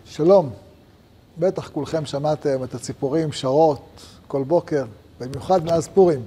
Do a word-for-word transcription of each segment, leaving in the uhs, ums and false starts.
שלום, בטח כולכם שמעתם את הציפורים שרות כל בוקר, במיוחד מאז פורים.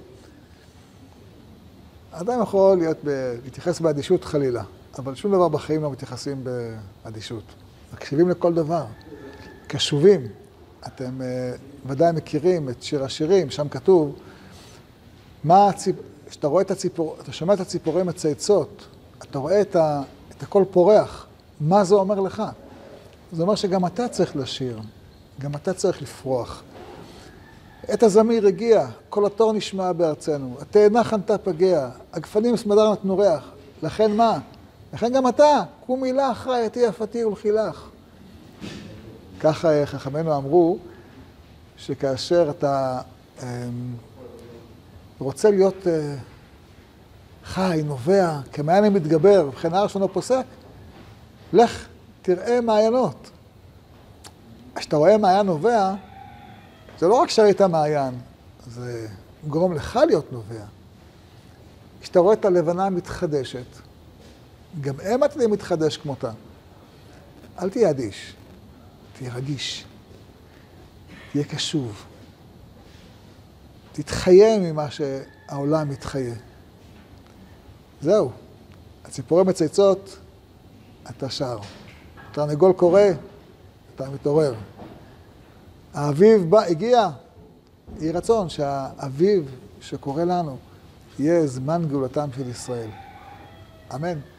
אדם יכול להיות ב... להתייחס באדישות חלילה, אבל שום דבר בחיים לא מתייחסים באדישות. מקשיבים לכל דבר, קשובים. אתם uh, ודאי מכירים את שיר השירים, שם כתוב, מה הציפ... כשאתה רואה את הציפור... אתה שומע את הציפורים הצייצות, אתה רואה את, ה... את הכל פורח, מה זה אומר לך? זה אומר שגם אתה צריך לשיר, גם אתה צריך לפרוח. עת הזמיר הגיע, כל התור נשמע בארצנו, התאנה חנתה פגע, הגפנים סמדר נתנו ריח. לכן מה? לכן גם אתה, קומי לך, רעייתי יפתי ולחילך. ככה חכמינו אמרו, שכאשר אתה רוצה להיות חי, נובע, כמעיין המתגבר, וכן הר שלנו פוסק, לך תראה מעיינות. כשאתה רואה מעיין נובע, זה לא רק שראית מעיין, זה גורם לך להיות נובע. כשאתה רואה את הלבנה מתחדשת, גם הם עתידי מתחדש כמותה. אל תהיה אדיש, תהיה רגיש, תהיה קשוב. תתחיה ממה שהעולם מתחיה. זהו, הציפורים מצייצות, אתה שר. תרנגול קורא, אתה מתעורר. האביב בא, הגיע, יהי רצון שהאביב שקורא לנו יהיה זמן גאולתם של ישראל. אמן.